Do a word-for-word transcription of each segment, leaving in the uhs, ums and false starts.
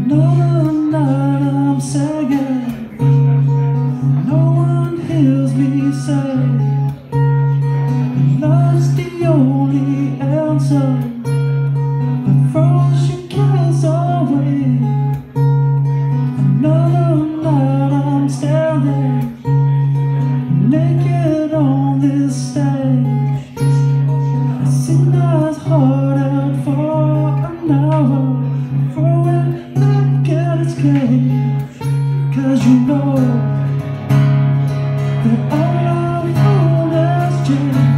Another night I'm singing, no one hears me say, love's the only answer that throws your cares away. Another night I'm standing naked on this stage. I sing my heart out for an hour, throw it back in its cage. Cause you know that all I want is change,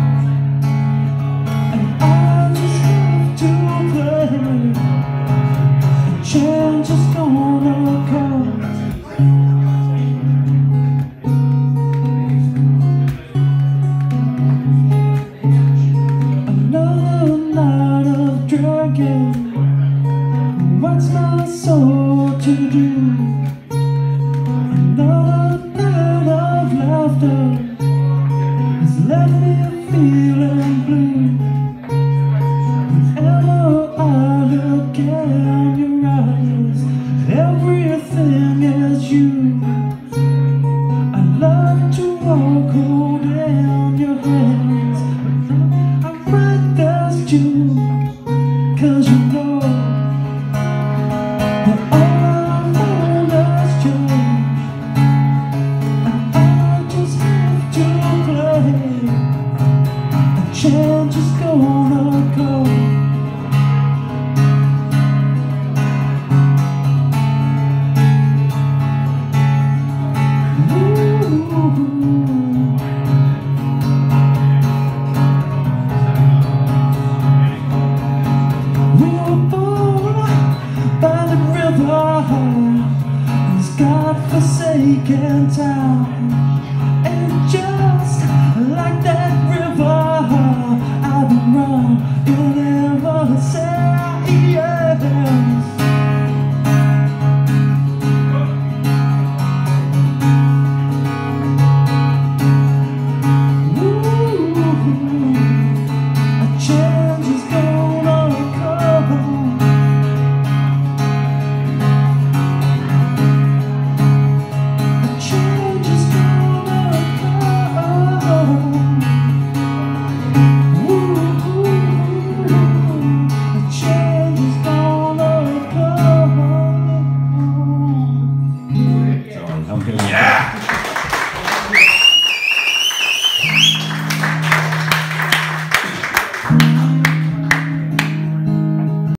and I just have to play. And change is gonna come. Another night of drinking, what's my soul to do? Another night of laughter has left me feeling blue. Whenever I look in your eyes, everything is you. I love to walk holding your hands, but I'm right there too. Cause you know that all I want is change, and I just have to play. And change is gonna come. This God-forsaken town, and just like that river, I've been running ever since. Ooh, a change is gonna come. Yeah!